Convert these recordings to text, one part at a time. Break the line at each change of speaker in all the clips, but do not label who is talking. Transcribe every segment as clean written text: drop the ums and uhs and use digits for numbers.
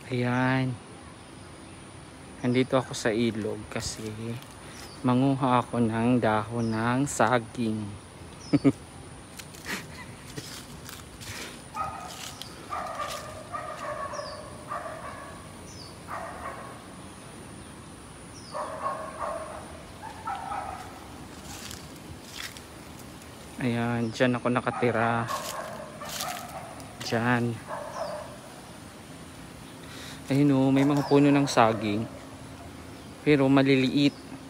Ayan. Nandito ako sa ilog kasi manguha ako ng dahon ng saging. Ayan, dyan ako nakatira. Dyan. Ayun o, may mga puno ng saging. Pero maliliit.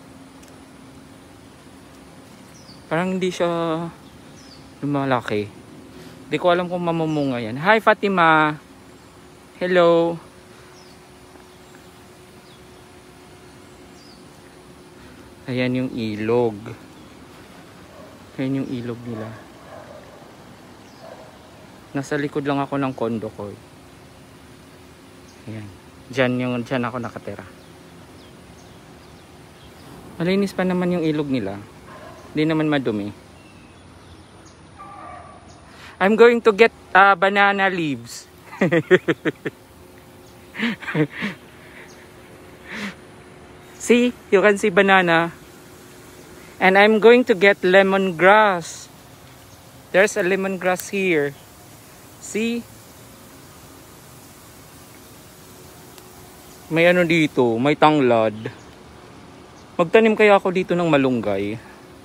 Parang hindi siya lumalaki. Hindi ko alam kung mamumunga yan. Hi Fatima! Hello! Ayan yung ilog. Ayan yung ilog nila. Nasa likod lang ako ng kondo ko. Ayan. Dyan ako nakatira. Malinis pa naman yung ilog nila. Hindi naman madumi. I'm going to get banana leaves. See? You can see banana. And I'm going to get lemongrass. There's a lemongrass here. See? May ano dito, may tanglad. Magtanim kaya ako dito ng malunggay.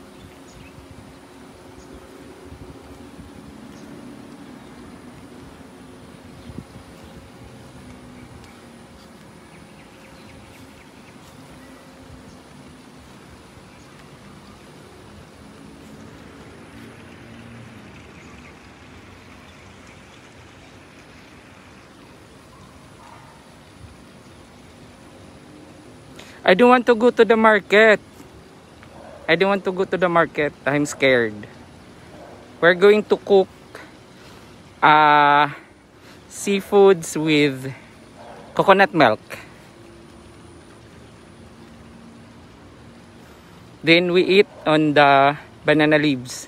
I don't want to go to the market. I don't want to go to the market. I'm scared. We're going to cook seafoods with coconut milk. Then we eat on the banana leaves.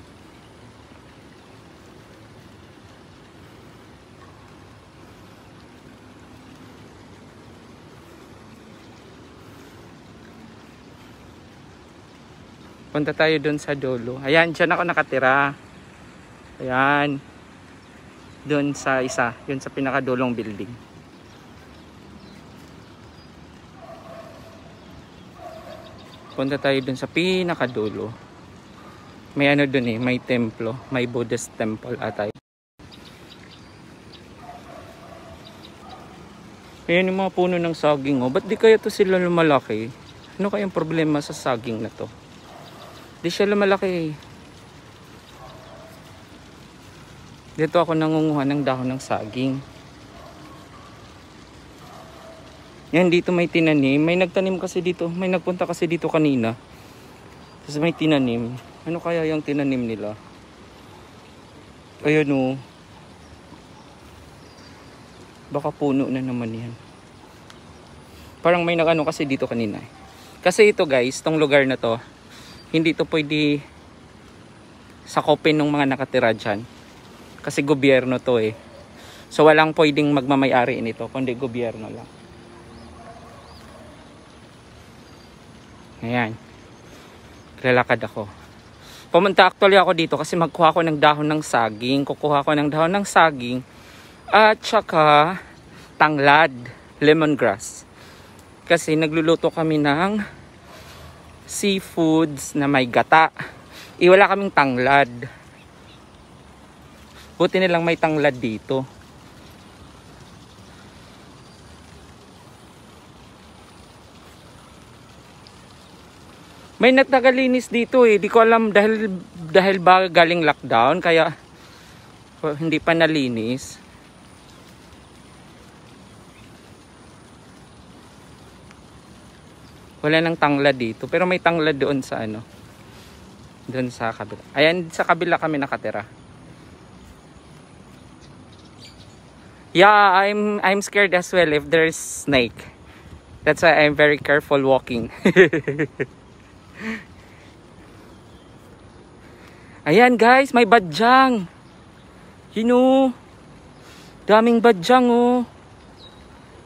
Punta tayo dun sa dulo. Ayan, dyan ako nakatira. Ayan. Dun sa isa. Yun sa pinakadulong building. Punta tayo dun sa pinakadulo. May ano dun eh. May templo. May Buddhist temple atay. Ayan yung mga puno ng saging. Oh. Ba't di kaya to sila lumalaki? Ano kayang problema sa saging na to? Di siya lumalaki. Dito ako nangunguha ng dahon ng saging. Yan, dito may tinanim. May nagtanim kasi dito. May nagpunta kasi dito kanina. Tapos may tinanim. Ano kaya yung tinanim nila? Ayan o. Baka puno na naman yan. Parang may nag-ano kasi dito kanina. Kasi ito guys, tong lugar na to, hindi to pwede sakopin ng mga nakatira dyan. Kasi gobyerno to eh. So walang pwedeng magmamayari nito, kundi gobyerno lang. Ayan. Lalakad ako. Pumunta actually ako dito kasi magkuha ko ng dahon ng saging. Kukuha ko ng dahon ng saging. At saka tanglad, lemongrass. Kasi nagluluto kami ng seafoods na may gata. Wala kaming tanglad. Buti nilang may tanglad dito. May nagtagalinis dito eh. Di ko alam dahil ba galing lockdown kaya hindi pa nalinis. Wala nang tanglad dito. Pero may tanglad doon sa ano. Doon sa kabila. Ayan, sa kabila kami nakatira. Yeah, I'm scared as well if there's snake. That's why I'm very careful walking. Ayan guys, may badyang. Daming badyang oh.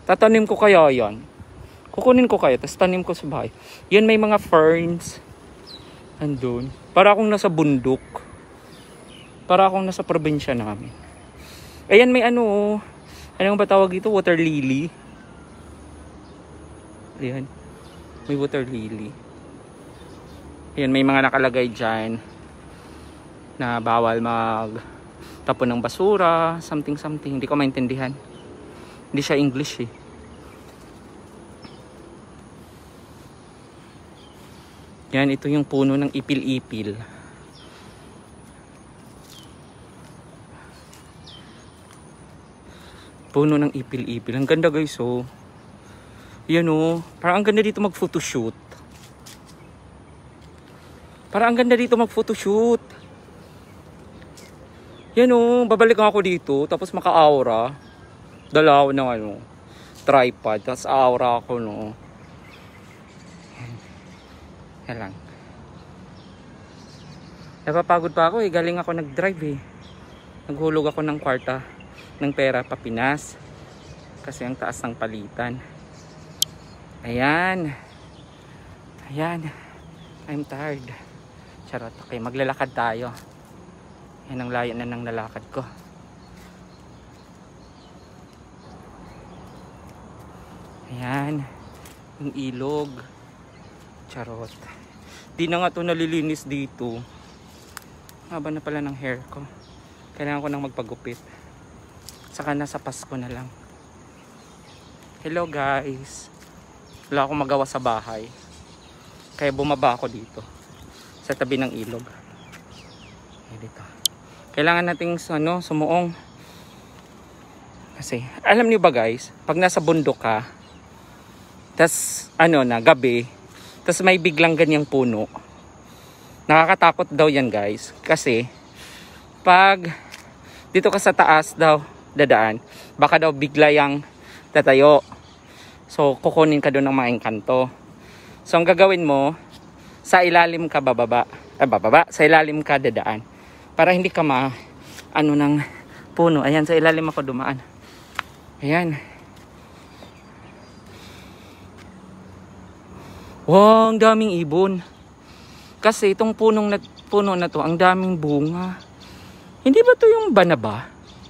Tatanim ko kaya yan. Kukunin ko kaya, tapos tanim ko sa bahay. Yan, may mga ferns. Andun. Para akong nasa bundok. Para akong nasa probinsya namin. Ayan, may ano ba tawag dito? Water lily. Ayan. May water lily. Ayan, may mga nakalagay dyan na bawal magtapon ng basura, something. Hindi ko maintindihan. Hindi siya English eh. Yan, ito yung puno ng ipil-ipil. Puno ng ipil-ipil. Ang ganda guys, oh. Yan, oh. Parang ang ganda dito mag-photoshoot. Parang ang ganda dito mag-photoshoot. Yan, oh. Babalikan ako dito. Tapos maka-aura. Dala ako ng tripod. Tapos aura ako, no. Yan lang. Napapagod pa ako eh. Galing ako nag-drive eh. Naghulog ako ng kwarta ng pera pa Pinas. Kasi ang taas ng palitan. Ayan. I'm tired. Charot. Okay, maglalakad tayo. Yan ang layo na ng lalakad ko. Ayan. Yung ilog. Charot. Di na nga ito nalilinis dito. Haba na pala ng hair ko. Kailangan ko nang magpagupit. Saka nasa Pasko na lang. Hello guys. Wala akong magawa sa bahay. Kaya bumaba ako dito. Sa tabi ng ilog. Dito. Kailangan nating sumuong. Kasi alam niyo ba guys, pag nasa bundok ka, tas gabi, tas may biglang ganyang puno, nakakatakot daw yan guys. Kasi pag dito ka sa taas daw dadaan, baka daw bigla yang tatayo. So kukunin ka doon ng mga engkanto. So ang gagawin mo, sa ilalim ka bababa, sa ilalim ka dadaan, para hindi ka ng puno. Ayan, sa ilalim ako dumaan. Ayan. Wow, ang daming ibon. Kasi itong puno na to, ang daming bunga. Hindi ba to yung banaba?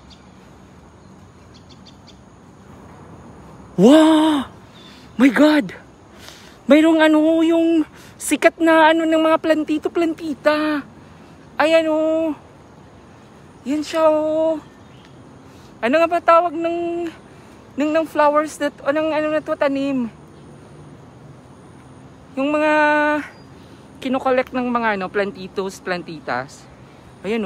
Wow! My God! Mayroong yung sikat na ng mga plantita. Ayan Yan siya Ano nga ba tawag ng flowers na to tanim? Yung mga kinokollect ng mga plantitas. Ayan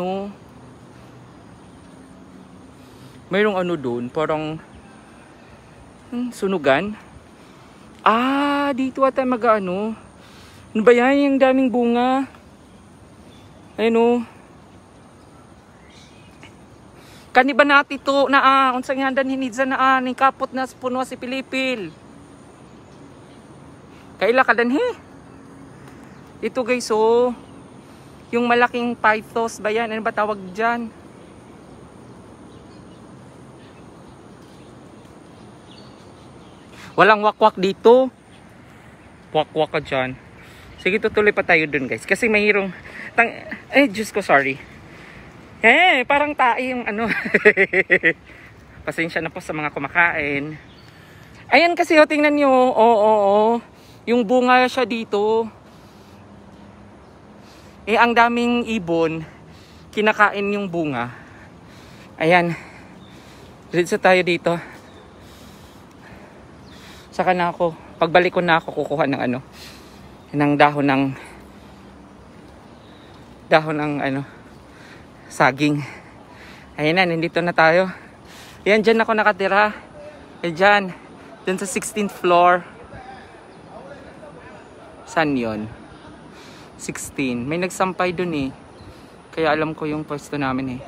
mayroong doon, parang sunugan. Dito ata ano ba yan? Yung daming bunga. Ayan Kani ba natin ito na unsang handan hinidza na ni kapot na puno si Pilipil. Kaila ka dan Ito guys yung malaking pythos ba yan? Ano ba tawag dyan? Walang wakwak dito. Wakwak ka dyan. Sige, tutuloy pa tayo dun guys. Kasi mayroong Diyos ko, sorry. Parang tae yung Pasensya na po sa mga kumakain. Ayan kasi tingnan nyo. Yung bunga siya dito. Ang daming ibon. Kinakain yung bunga. Ayan. Diretso tayo dito. Saka na ako. Pagbalik ko na ako, kukuha ng ng dahon ng saging. Ayan na, nandito na tayo. Ayan, dyan ako nakatira. Ayan, dyan sa 16th floor. Saan yun? 16. May nagsampay dun Kaya alam ko yung pwesto namin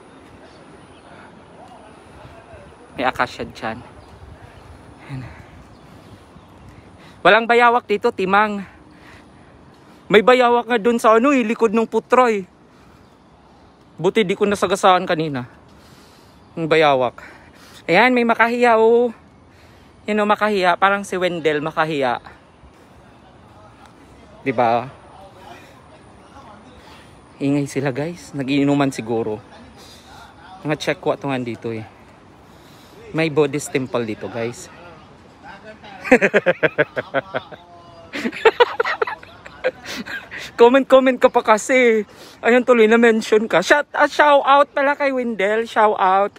May akasya dyan. Ayan. Walang bayawak dito, timang. May bayawak nga dun sa likod ng putroy. Buti di ko nasagasaan kanina. Yung bayawak. Ayan, may makahiya You know, makahiya. Parang si Wendell makahiya. Diba? Ingay sila guys. Nagiinuman siguro. Mga check ko atungan dito eh. May Buddhist temple dito guys. Comment ka pa kasi. Ayun tuloy na mention ka. Shout out pala kay Wendell. Shout out.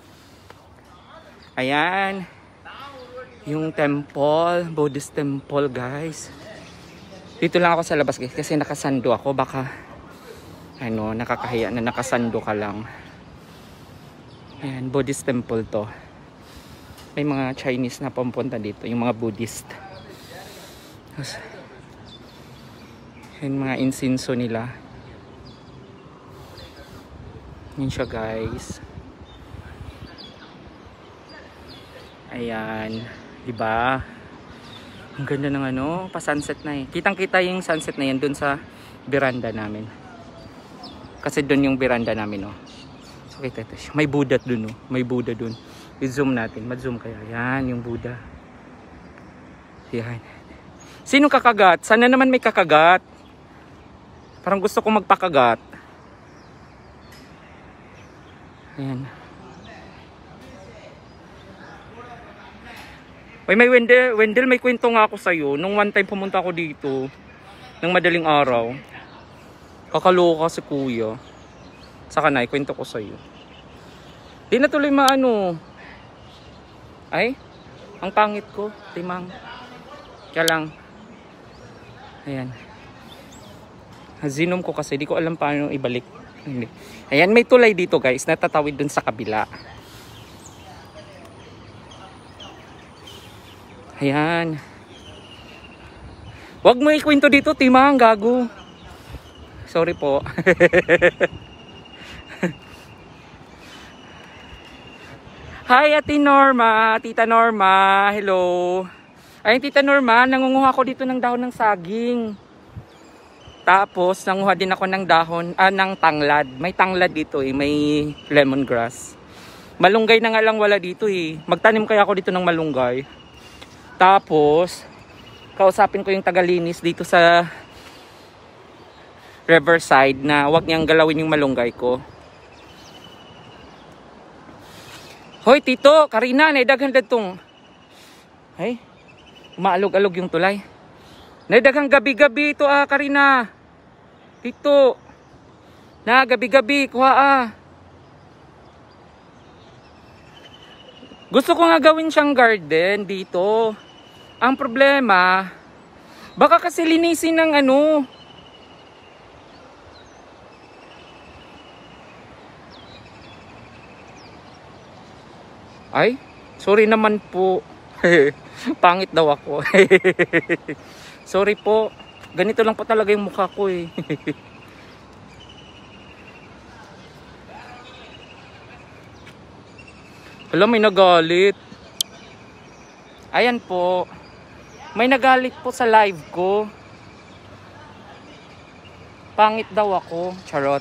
Ayan. Yung temple. Buddhist temple guys. Dito lang ako sa labas guys. Kasi nakasando ako. Baka ano, nakakahiya na nakasando ka lang. Ayan. Buddhist temple to. May mga Chinese na pumpunta dito. Yung mga Buddhist. Yung mga insinso nila. Yun siya guys. Ayan. Diba? Ang ganda ng ano. Pa-sunset na eh. Kitang-kita yung sunset na yan dun sa veranda namin. Kasi dun yung veranda namin oh. So kita ito siya. May Buddha dun oh. May Buddha dun. I-zoom natin. Ma-zoom kaya. Yan yung Buddha. Yan. Sino kakagat? Sana naman may kakagat. Parang gusto ko magpakagat. Ayan. Uy, may Wendell, may kwento nga ako sa'yo. Nung one time pumunta ako dito, ng madaling araw, kakaloka si kuya. Saka na, ikwento ko sa'yo. Di na tuloy maano. Ay, ang pangit ko, timang. Kaya lang. Ayan. Zinom ko kasi, di ko alam paano ibalik. Ayan, may tulay dito guys, natatawid dun sa kabila. Ayan. Wag mo ikwento dito, timang, gago. Sorry po. Hi, Ate Norma, Tita Norma, hello. Ayun, Tita Norma, nangunguha ko dito ng dahon ng saging. Tapos, nanguha din ako ng dahon, ng tanglad. May tanglad dito eh, may lemongrass. Malunggay na nga lang wala dito eh. Magtanim kaya ako dito ng malunggay. Tapos, kausapin ko yung tagalinis dito sa Riverside na wag niyang galawin yung malunggay ko. Hoy, Tito, Karina, naidaghan datong. Ay, umaalog-alog yung tulay. Naidaghang gabi-gabi ito Karina. Tito. Na, gabi-gabi, kuha Gusto ko nga gawin siyang garden dito. Ang problema, baka kasi linisin ng ano. Ay, sorry naman po. Pangit daw ako. Sorry po. Ganito lang po talaga yung mukha ko eh. Alam, may nagalit. Ayan po. May nagalit po sa live ko. Pangit daw ako. Charot.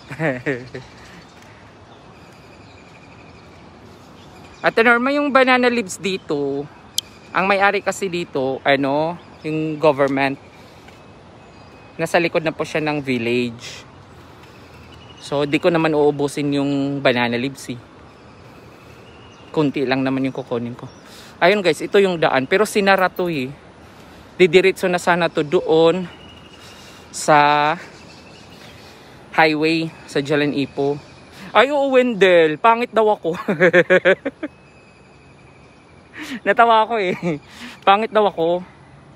At Norma, yung banana leaves dito, ang may-ari kasi dito, ano, yung government. Nasa likod na po siya ng village. So, di ko naman uubusin yung banana leaves eh. Kunti lang naman yung kukunin ko. Ayun guys, ito yung daan. Pero sinara to eh. Didiretso na sana to doon sa highway sa Jalan Ipo. Ay, oo, Wendell. Pangit daw ako. Natawa ako eh. Pangit daw ako.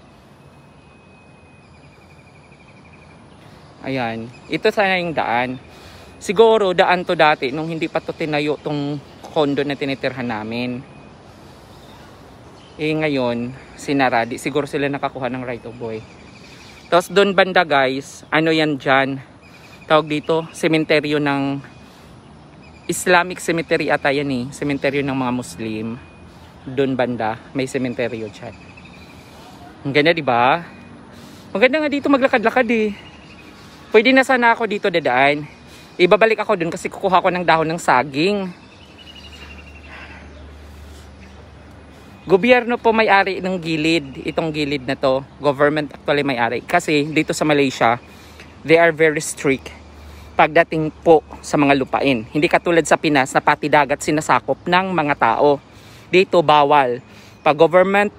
Ayan. Ito sana yung daan. Siguro daan to dati nung hindi pa to tinayo tong condo na tinitirhan namin. Eh ngayon, sinaradi. Siguro sila nakakuha ng right of way. Tapos doon banda guys, ano yan dyan? Tawag dito, sementeryo ng Islamic cemetery ata yan eh. Sementeryo ng mga Muslim. Doon banda, may sementeryo dyan. Ang ganda diba? Maganda nga dito maglakad-lakad eh. Pwede na sana ako dito dadaan. Ibabalik ako dun kasi kukuha ko ng dahon ng saging. Gobyerno po may-ari ng gilid. Itong gilid na to, government actually may-ari. Kasi dito sa Malaysia, they are very strict pagdating po sa mga lupain. Hindi katulad sa Pinas na pati dagat sinasakop ng mga tao. Dito bawal. Pag government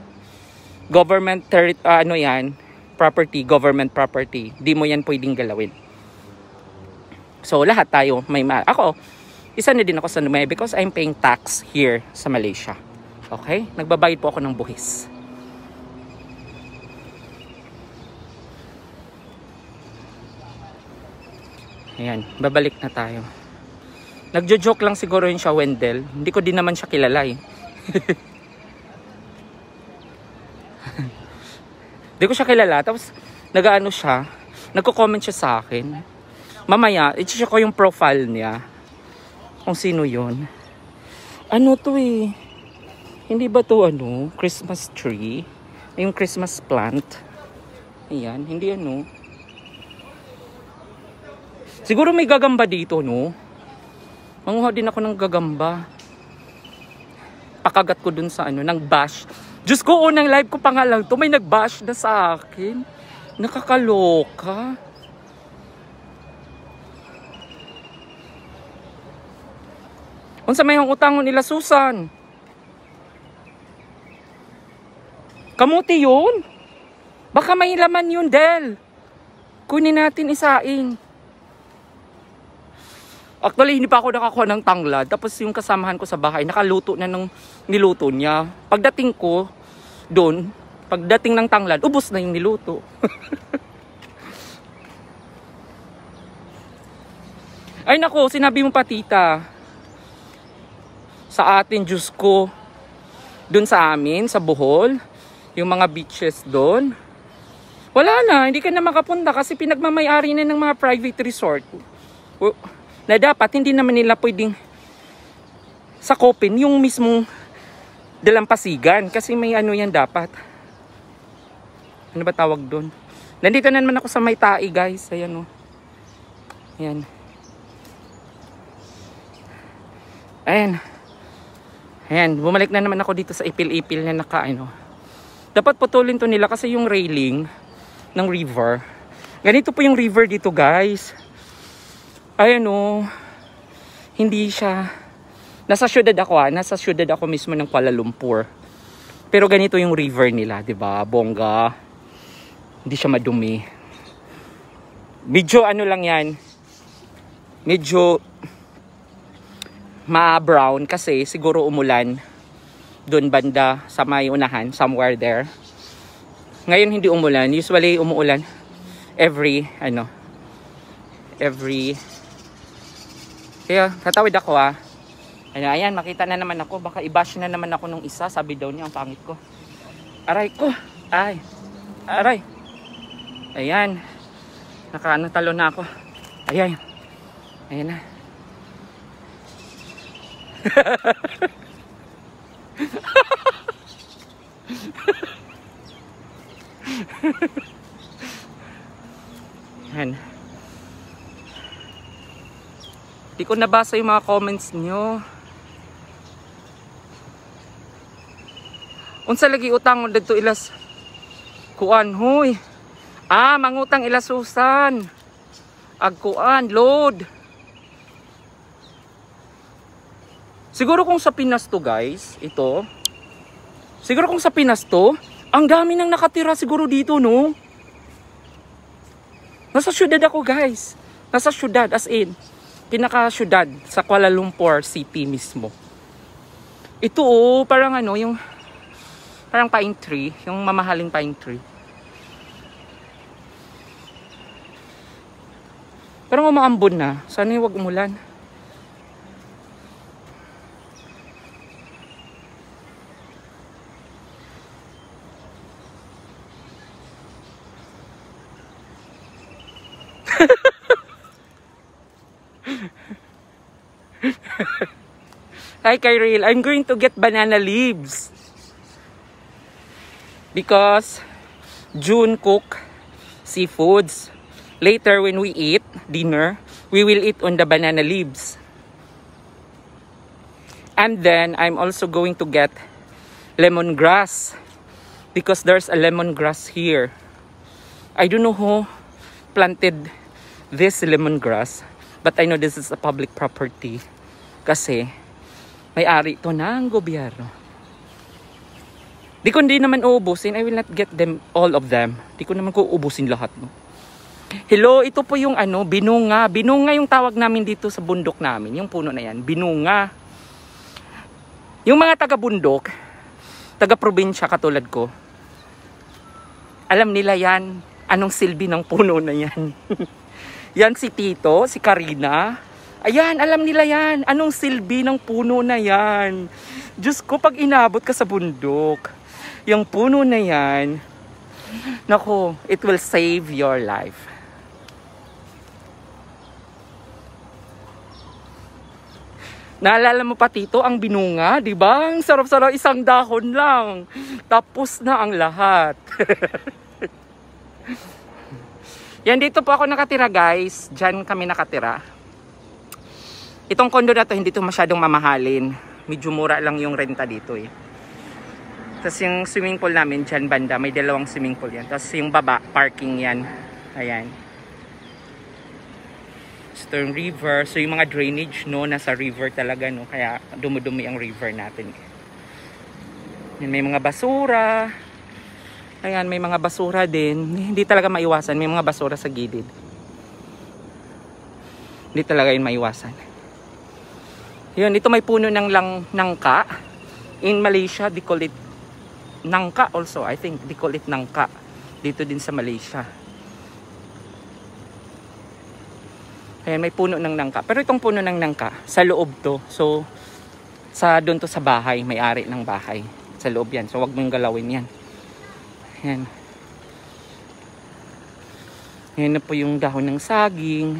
property, government property, di mo yan pwedeng galawin. So lahat tayo ako, isa na din ako sa numay because I'm paying tax here sa Malaysia. Okay? Nagbabayad po ako ng buhis. Ayan, babalik na tayo. Nagjo-joke lang siguro yun siya, Wendell. Hindi ko din naman siya kilala eh. Hindi ko siya kilala. Tapos, nag-ano siya, nagko-comment siya sa akin. Mamaya, i-check ko yung profile niya. Kung sino yun. Ano to eh? Hindi ba to Christmas tree? Yung Christmas plant. Ayan, hindi Siguro may gagamba dito, no? Manguha din ako ng gagamba. Pakagat ko dun sa ng bash. Diyos ko, unang live ko pa nga lang to, may nag-bash na sa akin. Nakakaloka. Unsa may yung utangon nila, Susan? Kamuti yun? Baka may laman yun, Del. Kunin natin, isain. Actually, hindi pa ako nakakuha ng tanglad. Tapos yung kasamahan ko sa bahay, nakaluto na ng niluto niya. Pagdating ko doon, pagdating ng tanglad, ubos na yung niluto. Ay nako, sinabi mo pa tita. Sa atin, Diyos ko, doon sa amin, sa Bohol, yung mga beaches doon, wala na, hindi ka na makapunta kasi pinagmamayari na ng mga private resort. Na dapat hindi naman nila pwedeng sakopin yung mismong dalampasigan kasi may yan dapat. Ano ba tawag doon? Nandito na naman ako sa May Tai, guys. Ayan Ayan. Ayan, bumalik na naman ako dito sa ipil-ipil na Dapat putulin to nila kasi yung railing ng river. Ganito po yung river dito, guys. Ayan hindi siya. Nasa syudad ako mismo ng Kuala Lumpur. Pero ganito yung river nila, 'di ba? Bongga. Hindi siya madumi. Medyo lang yan. Medyo ma-brown kasi siguro umulan doon banda sa may unahan, somewhere there. Ngayon hindi umulan. Usually umuulan every kaya tatawid ako ayan, makita na naman ako. Baka i-bash na naman ako nung isa. Sabi daw niya, ang pangit ko. Aray ko. Aray. Ayan. Talo na ako. Ayan na. Ayan. Di ko nabasa yung mga comments nyo. Unsa lagi utang dito ilas kuan hoy. Mangutang ilas Susan. Agkuan load. Siguro kung sa Pinas to, guys, ito. Siguro kung sa Pinas to, ang dami nang nakatira siguro dito, no? Nasa syudad ako, guys. Nasa syudad, as in pinaka-syudad sa Kuala Lumpur City mismo. Ito parang yung parang pine tree, yung mamahaling pine tree. Parang umaambon na. Sana wag umulan. Hi Kyril, I'm going to get banana leaves because June cook seafoods. Later when we eat dinner, we will eat on the banana leaves. And then I'm also going to get lemongrass. Because there's a lemongrass here. I don't know who planted this lemongrass. But I know this is a public property. Kasi may-ari ito ng gobyerno. Di ko hindi naman uubusin. I will not get them, all of them. Di ko naman ko uubusin lahat. No? Hello, ito po yung binunga. Binunga yung tawag namin dito sa bundok namin. Yung puno na yan, binunga. Yung mga taga-bundok, taga-probinsya katulad ko, alam nila yan, anong silbi ng puno na yan. Yan si Tito, si Karina. Ayan, alam nila yan, anong silbi ng puno na yan. Diyos ko, pag inabot ka sa bundok, yung puno na yan, naku, it will save your life. Naalala mo pa, Tito, ang binunga, di ba? Ang sarap-sarap, isang dahon lang. Tapos na ang lahat. Yan, dito po ako nakatira, guys. Diyan kami nakatira. Itong kondo na to, hindi to masyadong mamahalin. Medyo mura lang yung renta dito eh. Tapos yung swimming pool namin dyan banda, may dalawang swimming pool yan. Tapos yung baba, parking yan. Ayan. Ito yung river. So yung mga drainage, no, nasa river talaga, no. Kaya dumudumi ang river natin. Yan, may mga basura. Ayan, may mga basura din. Hindi talaga maiwasan. May mga basura sa gilid. Hindi talaga yun maiwasan. Yun, ito may puno ng nangka. In Malaysia, they call it nangka also. I think they call it nangka. Dito din sa Malaysia. Ayan, may puno ng nangka. Pero itong puno ng nangka, sa loob to. So, doon to sa bahay. May-ari ng bahay. Sa loob yan. So, wag mong galawin yan. Ayan. Ayan na po yung dahon ng saging.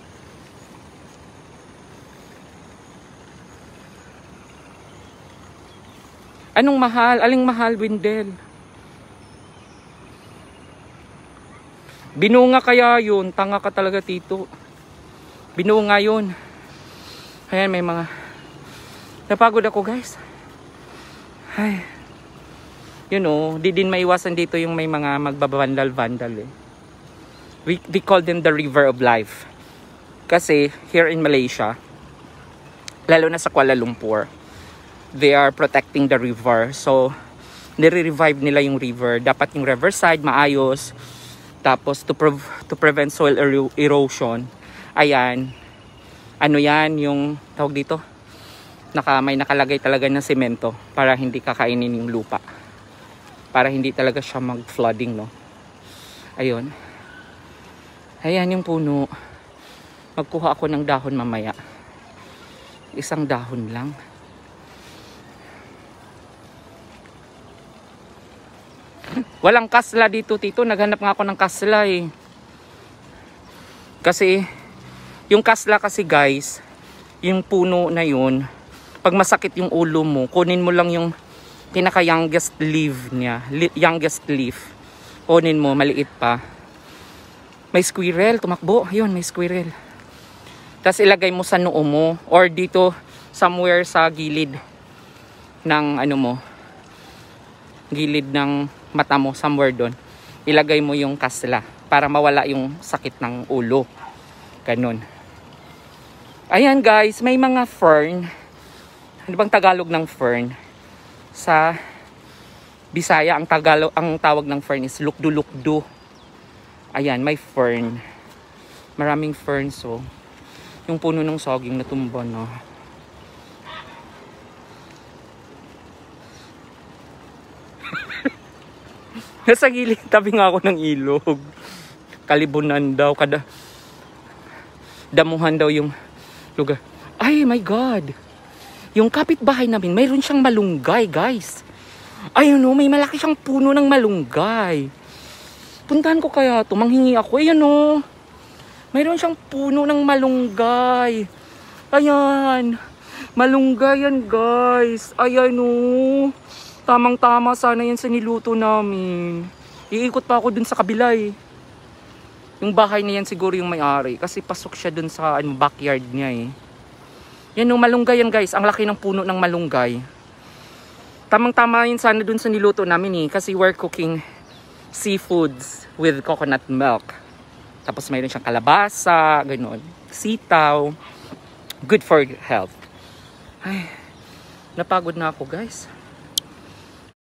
Anong mahal? Aling mahal, Windel? Binunga kaya yun. Tanga ka talaga, Tito. Binunga yun. Ayan, may mga... Napagod ako, guys. Ay. You know, di din maiwasan dito yung may mga magbabandal-vandal eh. We call them the river of life. Kasi here in Malaysia, lalo na sa Kuala Lumpur, they are protecting the river. So, nire-revive nila yung river. Dapat yung riverside maayos. Tapos, to prevent soil erosion. Ayan. Ano yan, yung tawag dito? May nakalagay talaga ng semento para hindi kakainin yung lupa. Para hindi talaga siya mag-flooding, no? Ayun. Ayan yung puno. Magkuha ako ng dahon mamaya. Isang dahon lang. Walang kasla dito, Tito. Naghanap nga ako ng kasla eh. Kasi, yung kasla kasi guys, yung puno na yun, pag masakit yung ulo mo, kunin mo lang yung pinaka-youngest leaf niya. Youngest leaf. Kunin mo, maliit pa. May squirrel, tumakbo. Ayun, may squirrel. Tapos ilagay mo sa noo mo or dito somewhere sa gilid ng ano mo. Gilid ng mata mo, somewhere doon. Ilagay mo yung kasla para mawala yung sakit ng ulo. Ganun. Ayan guys, may mga fern. Ano bang Tagalog ng fern? Sa Bisaya, ang tawag ng fern is lukdu-lukdu. Ayan, may fern. Maraming fern, so. Yung puno ng saging natumba, no. Nasa gilid, tabi nga ako ng ilog. Kalibunan daw, damuhan daw yung lugar. Ay, my God! Yung kapitbahay namin, mayroon siyang malunggay, guys. Ayun o, may malaki siyang puno ng malunggay. Puntahan ko kaya ito, manghingi ako. Ayan o, mayroon siyang puno ng malunggay. Ayan, malunggay yan, guys. Ayan o, tamang-tama sana yan sa niluto namin. Iikot pa ako dun sa kabila eh. Yung bahay na yan siguro yung may-ari. Kasi pasok siya dun sa backyard niya eh. Yan yung malunggay yan guys. Ang laki ng puno ng malunggay. Tamang-tama yun sana dun sa niluto namin kasi we're cooking seafoods with coconut milk. Tapos mayroon siyang kalabasa, gano'n. Sitaw. Good for health. Ay, napagod na ako guys.